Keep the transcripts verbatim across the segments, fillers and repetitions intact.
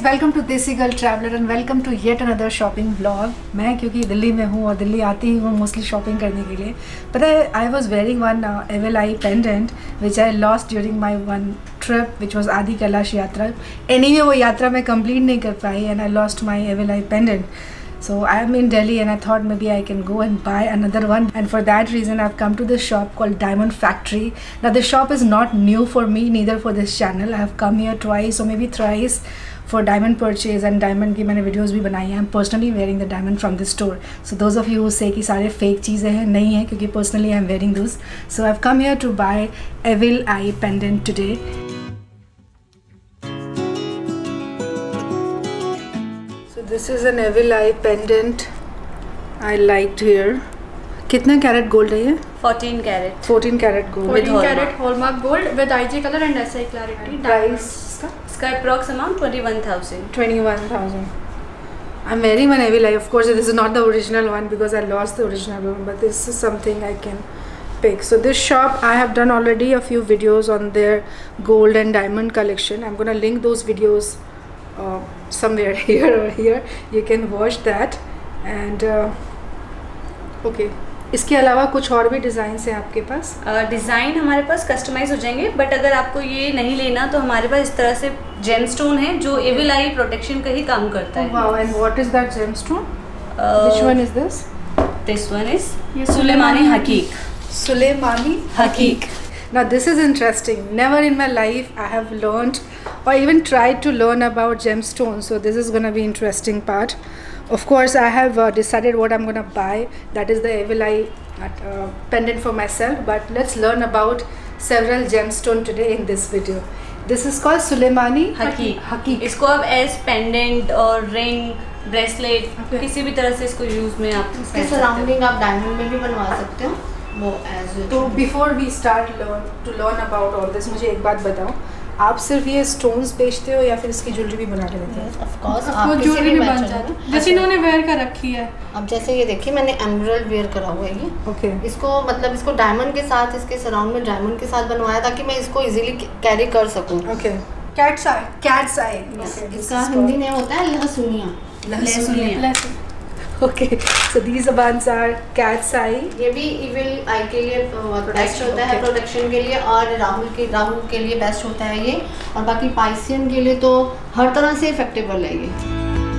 Guys, welcome to desi girl traveller and welcome to yet another shopping vlog. मैं क्योंकि दिल्ली में हूँ और दिल्ली आती ही हूँ मोस्टली शॉपिंग करने के लिए। पता है, I was wearing one evil eye pendant which I lost during my one trip which was Adi Kailash यात्रा। एनी वे वो यात्रा मैं कंप्लीट नहीं कर पाई and I lost my evil eye pendant. So I am in Delhi and I thought maybe I can go and buy another one, and for that reason I've come to this shop called Diamond Factory. Now this shop is not new for me, neither for this channel. I have come here twice or maybe thrice for diamond purchase, and diamond की मैंने videos भी बनाई हैं. I'm personally wearing the diamond from this store. So those of you who say कि सारे fake चीज़ें हैं, नहीं है, क्योंकि personally I'm wearing those. So I've come here to buy Evil Eye pendant today. This is an Evil Eye pendant I liked here. कितना carat gold है ये? fourteen carat. fourteen carat gold. fourteen carat hallmark gold with I G colour and S I clarity. Price का? इसका approx amount twenty-one thousand. twenty-one thousand. I'm wearing one Evil Eye. Of course, this is not the original one because I lost the original one, but this is something I can pick. So this shop, I have done already a few videos on their gold and diamond collection. I'm gonna link those videos Uh, somewhere here or here. You can watch that. And uh, okay, इसके अलावा कुछ और भी designs हैं आपके पास? Design uh, हमारे पास customise हो जाएंगे, बट अगर आपको ये नहीं लेना तो हमारे पास इस तरह से जेम स्टोन है जो एविल आई प्रोटेक्शन का ही काम करता है. Wow, and what is that gem stone? Which one is this? This one is सुलेमानी हकीक. सुलेमानी हकीक. Now this is interesting. Never in my life I have learned or even tried to learn about gemstones. So this is gonna be interesting part. Of course, I have uh, decided what I'm gonna buy. That is the Evil Eye uh, pendant for myself. But let's learn about several gemstones today in this video. This is called Suleimani हकीक. हकीक. इसको आप as pendant और ring, bracelet, okay, किसी भी तरह से इसको यूज में आप इसके सराउंडिंग आप डायमंड में भी बनवा सकते हो. वो एज तो before we start learn to learn about all this, मुझे एक बात बताओ, आप सिर्फ ये स्टोन्स बेचते हो या फिर इसकी ज्वेलरी भी बना के देते हो? ऑफ कोर्स आप ज्वेलरी भी बन जाती है जैसे इन्होंने वेयर कर रखी है. अब जैसे ये देखिए, मैंने एमराल्ड वेयर करा हुआ है ये. Okay okay. इसको मतलब इसको डायमंड के साथ, इसके सराउंड में डायमंड के साथ बनवाया ताकि मैं इसको इजीली कैरी कर सकूं. Okay, cat's eye. Cat's eye. इसका हिंदी नेम होता है लहसुनिया. लहसुनिया. Okay, so these ones are cat's eye. ये भी इविल आई के लिए बेस्ट होता है, प्रोटेक्शन के लिए, और राहुल के राहु के लिए बेस्ट होता है ये, और बाकी पाइसियन के लिए तो हर तरह से इफेक्टिबल है ये.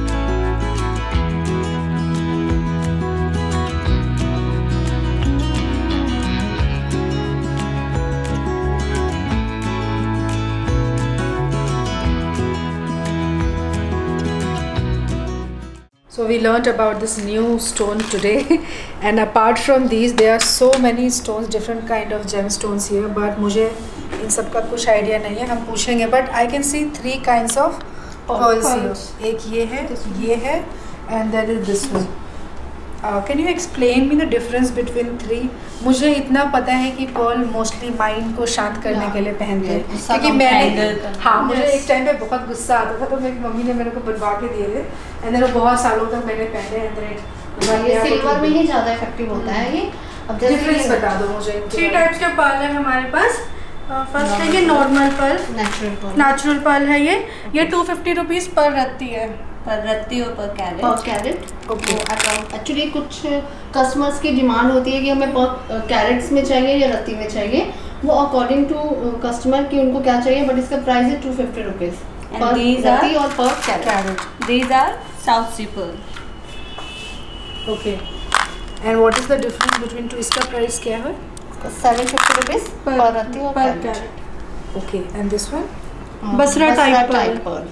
So we learnt about this new stone today and apart from these there are so many stones, different kind of gemstones here, but मुझे इन सब का कुछ आइडिया नहीं है, हम पूछेंगे. But I can see three kinds of pearls here. एक ये है, ये है, and there is this one. Can you explain me the difference between three? मुझे इतना पता है कि पर्ल मोस्टली माइंड को शांत करने के लिए पहनते हैं, क्योंकि मैंने हाँ मुझे एक टाइम पे बहुत गुस्सा आता था तो मेरी मम्मी ने मेरे को बनवा के दिए थे, एंड देन बहुत सालों तक मैंने पहने. एंड ये सिल्वर में ही ज़्यादा इफेक्टिव होता है ये. अब डिफरेंस बता दो मुझे. थ्री टाइप्स के पर्ल है हमारे पास. फर्स्ट है ये normal pearl, natural pearl. Natural pearl है ये ये टू फिफ्टी रुपीज़ पर रत्ती है. पर रत्ती और per carat. Per carat. Okay. Actually कुछ कस्टमर्स की डिमांड होती है कि हमें पर कैरेट्स में चाहिए या रत्ती में चाहिए, वो अकॉर्डिंग टू कस्टमर की उनको क्या चाहिए, बट इसका प्राइस है to fifty rupees per ratti और per carat. These are south sea pearl. Okay, and what is the difference between two? इसका प्राइस क्या है? Seven fifty rupees per ratti और per carat. Okay, and this one Basra type pearl.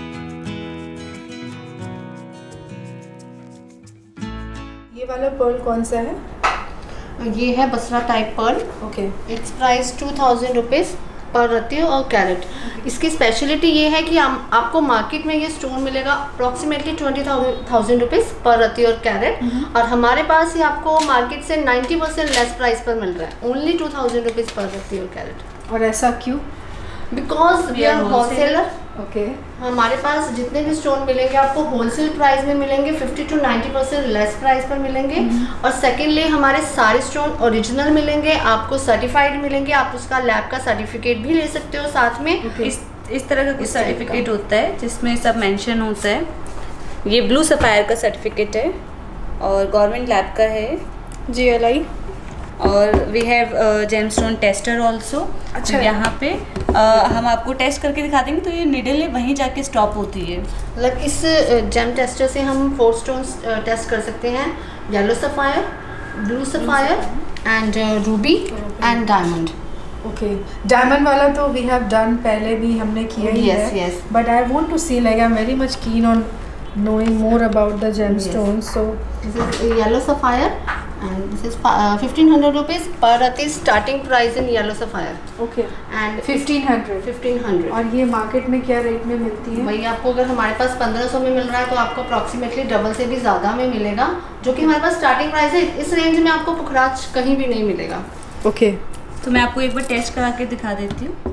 ये वाला pearl कौन सा है? ये है Basra type pearl. Okay. Its price two thousand rupees per ratti और कैरेट. इसकी स्पेशलिटी ये है कि हम आपको मार्केट में ये स्टोन मिलेगा approximately twenty thousand rupees per ratti और कैरेट, और हमारे पास ये आपको मार्केट से नाइन्टी परसेंट लेस प्राइस पर मिल रहा है, only to thousand rupees per ratti और कैरेट. और ऐसा क्यों? Because we are wholesaler. Okay, हमारे पास जितने भी स्टोन मिलेंगे आपको होलसेल प्राइस में मिलेंगे, fifty to ninety percent less price पर मिलेंगे. और सेकेंडली हमारे सारे स्टोन ओरिजिनल मिलेंगे, आपको सर्टिफाइड मिलेंगे, आप उसका लैब का सर्टिफिकेट भी ले सकते हो साथ में. okay. इस इस तरह का कुछ सर्टिफिकेट होता है जिसमें सब मेंशन होता है। ये ब्लू सफायर का सर्टिफिकेट है और गवर्नमेंट लैब का है, जी एल आई। और we have gemstone tester also. अच्छा, यहाँ पे uh, हम आपको टेस्ट करके दिखा देंगे। तो ये निडल है वहीं जाके स्टॉप होती है। मतलब इस जेम टेस्टर से हम फोर स्टोन्स टेस्ट कर सकते हैं, yellow sapphire, blue sapphire and ruby and diamond. Okay, diamond वाला तो वी हैव डन, पहले भी हमने किया ही yes, है। yes. But I want to see, like I am very much keen on knowing more about the gemstones. So this is yellow sapphire and this is uh, fifteen hundred rupees per rati starting price in yellow sapphire. okay, and fifteen hundred. fifteen hundred. और ये market में क्या rate में मिलती है? वही आपको अगर हमारे पास पंद्रह सौ में मिल रहा है तो आपको अप्रॉक्सीमेटली डबल से भी ज़्यादा में मिलेगा, जो कि हमारे पास स्टार्टिंग प्राइस है। इस रेंज में आपको पुखराज कहीं भी नहीं मिलेगा। Okay okay. तो मैं आपको एक बार टेस्ट करा के दिखा देती हूँ।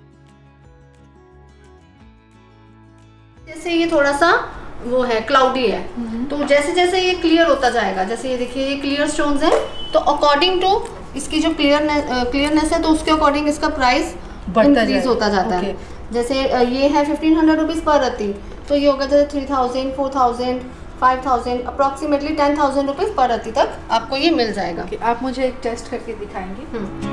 जैसे ये थोड़ा सा वो है, क्लाउडी है, तो जैसे जैसे ये क्लियर होता जाएगा, जैसे ये देखिए ये क्लियर स्टोन्स हैं, तो अकॉर्डिंग टू इसकी जो क्लियरनेस क्लियरनेस है तो उसके अकॉर्डिंग इसका प्राइस इंक्रीज होता जाता okay. है। जैसे ये है फिफ्टीन हंड्रेड रुपीज़ पर रती, तो ये होगा जैसे three thousand four thousand five thousand approximately ten thousand rupees per ratti तक आपको ये मिल जाएगा। okay, आप मुझे एक टेस्ट करके दिखाएंगे?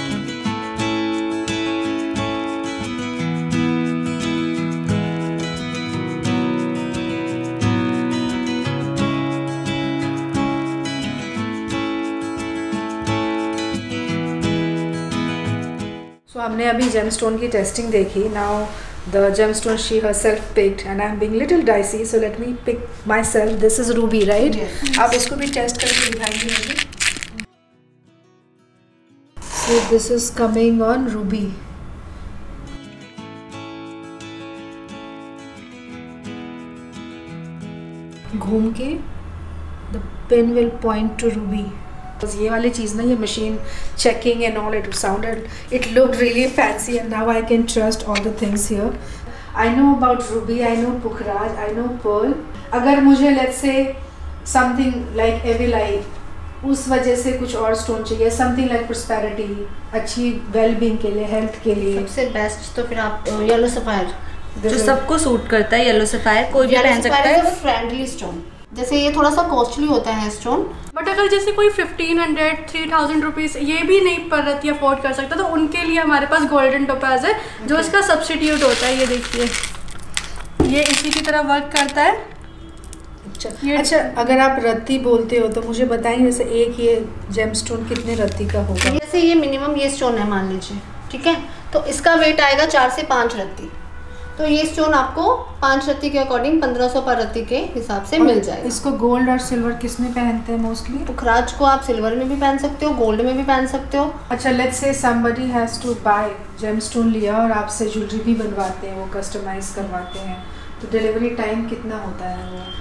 So, हमने अभी जेमस्टोन की टेस्टिंग देखी। Now the gemstone she herself picked and I'm being little dicey, so let me pick myself. This is ruby, right? Yes. आप इसको भी टेस्ट करके दिखाएंगे मुझे? So this is coming on ruby. घूम के the pen will point to ruby. ये वाली चीज़ ना, ये machine checking and all, it sounded, it looked really fancy and now I can trust all the things here. I know about ruby, I know पुखराज, I know pearl. अगर मुझे let's say something like एविलाई, उस वजह से कुछ और stone चाहिए, something like prosperity, अच्छी वेलबींग के लिए, हेल्थ के लिए, सबसे बेस्ट तो फिर आप येलो सफायर, जो सबको सूट करता है। येलो सफायर कोई भी पहन सकता है। फ्रेंडली स्टोन, जैसे ये थोड़ा सा कॉस्टली होता है स्टोन, बट अगर जैसे कोई fifteen hundred three thousand rupees ये भी नहीं पर रती अफोर्ड कर सकता, तो उनके लिए हमारे पास गोल्डन टोपाज है जो okay. इसका सब्स्टिट्यूट होता है। ये देखिए, ये इसी की तरह वर्क करता है। अच्छा अच्छा, अगर आप रत्ती बोलते हो तो मुझे बताएंगे जैसे एक ये जेमस्टोन कितने रत्ती का होगा? जैसे ये मिनिमम ये स्टोन है मान लीजिए, ठीक है, तो इसका वेट आएगा चार से पाँच रत्ती, तो ये स्टोन आपको पाँच रत्ती के अकॉर्डिंग पंद्रह सौ पर रत्ती के हिसाब से मिल जाएगा। इसको गोल्ड और सिल्वर किसमें पहनते हैं मोस्टली? पुखराज को आप सिल्वर में भी पहन सकते हो, गोल्ड में भी पहन सकते हो। अच्छा, let's say somebody has to buy gemstone लिया और आपसे ज्वेलरी भी बनवाते हैं, वो कस्टमाइज करवाते हैं, तो डिलीवरी टाइम कितना होता है? वो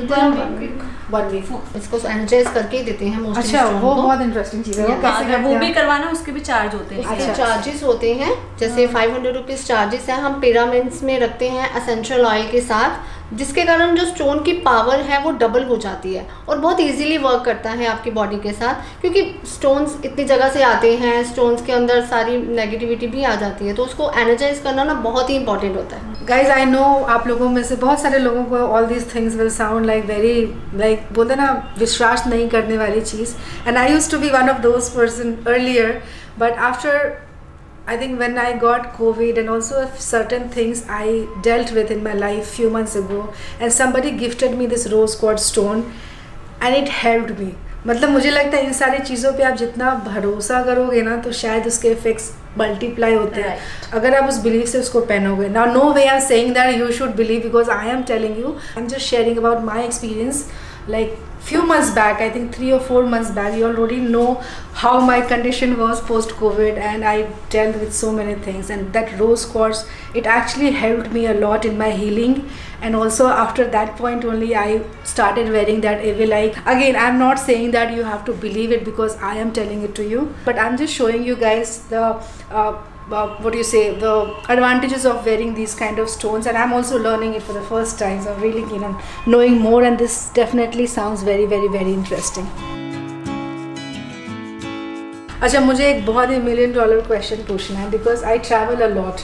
वन वीक वन वीक इसको एनर्जाइज करके ही देते हैं मोस्टली। अच्छा, वो बहुत इंटरेस्टिंग चीज़ है। वो कैसे अगर वो भी करवाना उसके भी चार्ज होते हैं। अच्छा, चार्जेस होते हैं, जैसे फाइव हंड्रेड रुपीज़ चार्जेस है। हम पिरामिड्स में रखते हैं एसेंशियल ऑयल के साथ, जिसके कारण जो स्टोन की पावर है वो डबल हो जाती है और बहुत इजीली वर्क करता है आपकी बॉडी के साथ, क्योंकि स्टोन्स इतनी जगह से आते हैं, स्टोन्स के अंदर सारी नेगेटिविटी भी आ जाती है, तो उसको एनर्जाइज करना ना बहुत ही इंपॉर्टेंट होता है। गाइज, आई नो आप लोगों में से बहुत सारे लोगों को all these things will sound like very, like बोलते ना, विश्वास नहीं करने वाली चीज़, and I used to be one of those person earlier, but after I think when I got COVID and also certain things I dealt with in my life few months ago, and somebody gifted me this rose quartz stone and it helped me. मतलब मुझे लगता है इन सारी चीज़ों पे आप जितना भरोसा करोगे ना, तो शायद उसके इफेक्ट्स मल्टीप्लाई होते हैं right. अगर आप उस बिलीव से उसको पहनोगे। Now no way I am saying that you should believe, because I am telling you, I am just sharing about my experience. Like few months back, I think three or four months back, you already know how my condition was post COVID, and I dealt with so many things, and that rose quartz, it actually helped me a lot in my healing. And also after that point only I started wearing that evil eye. Again, I'm not saying that you have to believe it because I am telling it to you, but I'm just showing you guys the uh, Uh, what do you say, the advantages of wearing these kind of stones, and I'm also learning it for the first time, so I'm really keen on knowing more, and this definitely sounds very very very interesting. अच्छा, मुझे एक बहुत ही million dollar question पूछना है, because I travel a lot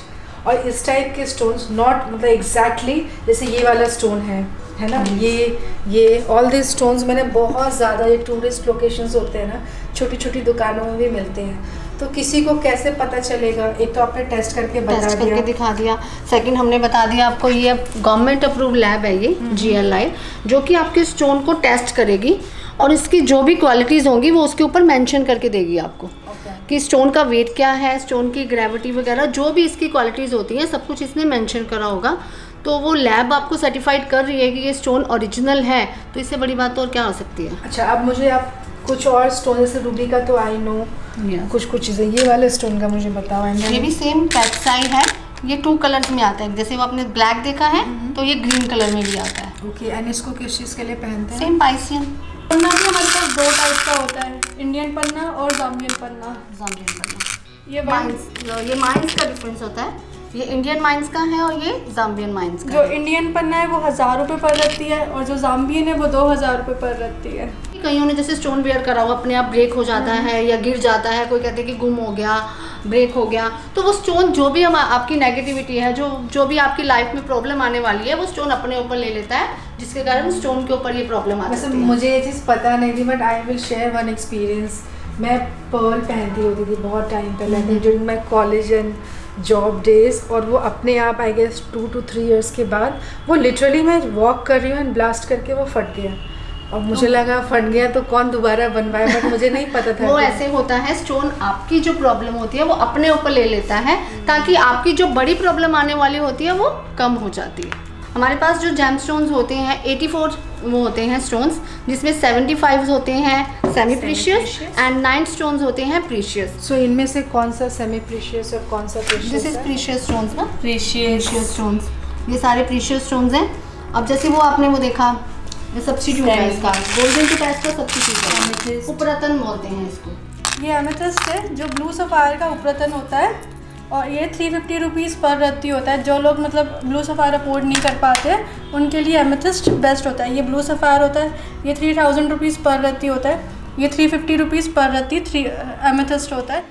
और इस type के stones, not मतलब एग्जैक्टली जैसे ये वाला स्टोन है है ना, ये ये ऑल दिस स्टोन्स मैंने बहुत ज़्यादा, ये टूरिस्ट लोकेशंस होते हैं ना, छोटी छोटी दुकानों में भी मिलते हैं। तो किसी को कैसे पता चलेगा? एक तो आपने टेस्ट करके बता टेस्ट दिया, करके दिखा दिया, सेकंड हमने बता दिया आपको ये गवर्नमेंट अप्रूव लैब है ये जी एल आई, जो कि आपके स्टोन को टेस्ट करेगी और इसकी जो भी क्वालिटीज़ होंगी वो उसके ऊपर मेंशन करके देगी आपको okay. कि स्टोन का वेट क्या है, स्टोन की ग्रेविटी वगैरह जो भी इसकी क्वालिटीज़ होती हैं सब कुछ इसने मेंशन करा होगा। तो वो लैब आपको सर्टिफाइड कर रही है कि ये स्टोन ओरिजिनल है, तो इससे बड़ी बात तो और क्या हो सकती है। अच्छा, अब मुझे आप कुछ और स्टोन, जैसे रूबी का तो आई नो yes. कुछ कुछ चीज़ें, ये वाले स्टोन का मुझे बताओ। ये भी सेम कैटसाई है, ये टू कलर्स में आता है, जैसे वो आपने ब्लैक देखा है तो ये ग्रीन कलर में भी आता है। ओके, एंड इसको किस चीज़ के लिए पहनते हैं? सेम पाइसियन पन्ना भी हमारे पास दो टाइप का होता है, इंडियन पन्ना और जाम्बियन पन्ना। जाम्बियन पन्ना, ये माइंस, ये माइंस का डिफरेंस होता है, ये इंडियन माइंस का है और ये जाम्बियन माइंस का। जो इंडियन पन्ना है वो हज़ार रुपये पर रहती है और जो जाम्बियन है वो दो हज़ार रुपये पर रहती है। कईयों ने जैसे स्टोन वेयर करा हुआ अपने आप ब्रेक हो जाता है या गिर जाता है, कोई कहते हैं कि गुम हो गया, ब्रेक हो गया, तो वो स्टोन जो भी हम आपकी नेगेटिविटी है, जो जो भी आपकी लाइफ में प्रॉब्लम आने वाली है वो स्टोन अपने ऊपर ले लेता है, जिसके कारण स्टोन के ऊपर ये प्रॉब्लम आ जाती है। मुझे ये चीज़ पता नहीं थी, but I will share one experience. मैं पर्ल पहनती होती थी बहुत टाइम पहले, during my college and job days, और वो अपने आप I guess two to three years के बाद वो लिटरली मैं वॉक कर रही हूँ एंड ब्लास्ट करके वो फट गया, और मुझे लगा फट गया तो कौन दोबारा बनवाए, बट मुझे नहीं पता था। वो ऐसे होता है, स्टोन आपकी जो प्रॉब्लम होती है वो अपने ऊपर ले लेता है ताकि आपकी जो बड़ी प्रॉब्लम आने वाली होती है वो कम हो जाती है। हमारे पास जो जेम स्टोन्स होते हैं चौरासी वो होते हैं स्टोन्स, जिसमें पचहत्तर होते हैं semi precious and nine stones होते हैं प्रीशियस। सो so, इनमें से कौन सा सेमी प्रीशियस और कौन सा precious? This is precious stones ना, प्रीशियस स्टोन्स, ये सारे प्रीशियस स्टोन्स हैं। अब जैसे वो आपने वो देखा, ये सब्स्टिट्यूट है इसका, गोल्डन के पैस का सब्स्टिट्यूट है, उपरतन बोलते हैं इसको। ये एमेथिस्ट है जो ब्लू सफायर का उपरतन होता है, और ये three fifty rupees per ratti होता है। जो लोग मतलब ब्लू सफ़ायर अफोर्ड नहीं कर पाते उनके लिए एमेथिस्ट बेस्ट होता है। ये ब्लू सफ़ायर होता है, ये three thousand rupees per ratti होता है, ये थ्री फिफ्टी रुपीज़ पर रत्ती थ्री एमेथिस्ट होता है।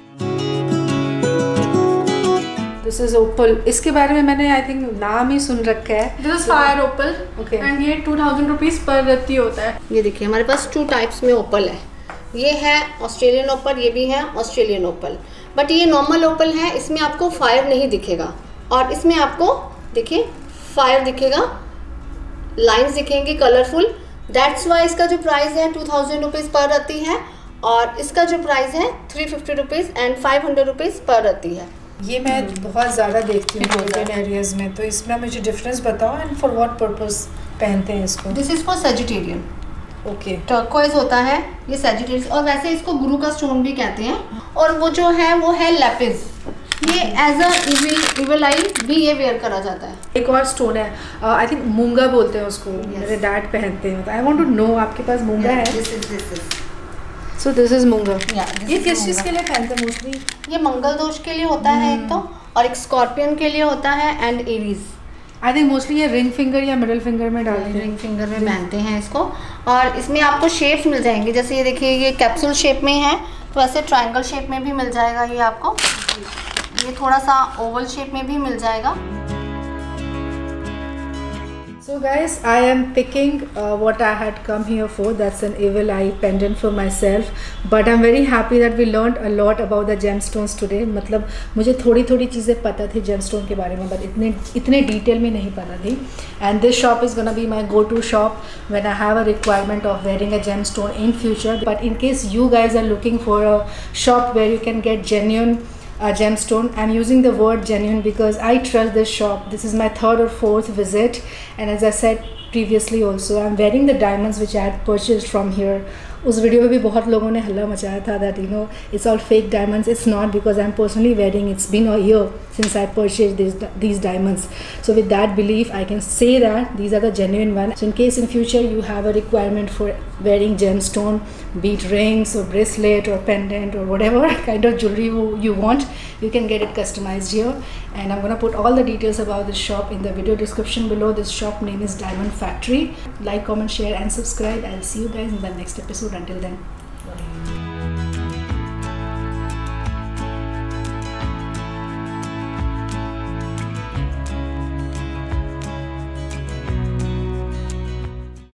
दिस इज ओपल, इसके बारे में मैंने आई थिंक नाम ही सुन रखा है। This is fire opal okay, and ये two thousand rupees per ratti होता है। ये देखिए हमारे पास टू टाइप्स में ओपल है, ये है ऑस्ट्रेलियन ओपल, ये भी है ऑस्ट्रेलियन ओपल, बट ये नॉर्मल ओपल है, इसमें आपको फायर नहीं दिखेगा, और इसमें आपको देखिए फायर दिखेगा, लाइंस दिखेंगी कलरफुल। दैट्स वाई इसका जो प्राइस है टू थाउजेंड रुपीज़ पर रहती है, और इसका जो प्राइस है three fifty rupees and five hundred rupees पर रहती है। ये मैं बहुत ज़्यादा देखती हूँ इंडियन एरियाज़ में, तो इसमें मुझे डिफरेंस बताओ एंड फॉर व्हाट पर्पस पहनते हैं इसको? This is for Sagittarian. Okay, turquoise होता है ये सेजिटेरियस, और वैसे इसको गुरु का स्टोन भी कहते हैं, और वो जो है वो है लेपिस, ये as a evil evil eye भी ये वेयर करा जाता है। एक और स्टोन है, आई थिंक मूंगा बोलते हैं उसको, yes. मेरे डैड पहनते हैं, आई वांट टू नो आपके पास मूंगा yeah, है? this is, this is. So this is मूंगा। yeah, ये किस चीज़ के लिए पहनते हैं मोस्टली? ये मंगल दोष के लिए होता है एक तो, और एक स्कॉर्पियन के लिए होता है and Aries. I think mostly ये रिंग फिंगर या मिडिल फिंगर में डालते हैं, रिंग फिंगर में पहनते हैं इसको, और इसमें आपको शेप्स मिल जाएंगे, जैसे ये देखिए ये कैप्सूल शेप में है, तो ऐसे ट्रायंगल शेप में भी मिल जाएगा ये आपको, ये थोड़ा सा ओवल शेप में भी मिल जाएगा। So guys, I am picking uh, what I had come here for. That's an evil eye pendant for myself. But I'm very happy that we learned a lot about the gemstones today. मतलब मुझे थोड़ी थोड़ी चीज़ें पता थी gemstone के बारे में, but इतने इतने डिटेल में नहीं पता थी. And this shop is gonna be my go-to shop when I have a requirement of wearing a gemstone in future. But in case you guys are looking for a shop where you can get genuine a gemstone, I'm using the word genuine because I trust this shop. This is my third or fourth visit, and as I said previously also, I'm wearing the diamonds which I had purchased from here. उस video में भी बहुत लोगों ने हल्ला मचाया था that you know it's all fake diamonds. It's not, because I'm personally wearing, it's been a year since I purchased these these diamonds. So with that belief I can say that these are the genuine ones. So in case in future you have a requirement for wearing gemstone, be it rings or bracelet or pendant or whatever kind of jewelry you want, you can get it customized here. And I'm gonna put all the details about this shop in the video description below. This shop name is Diamond Factory. Like, comment, share and subscribe. I'll see you guys in the next episode. Until then.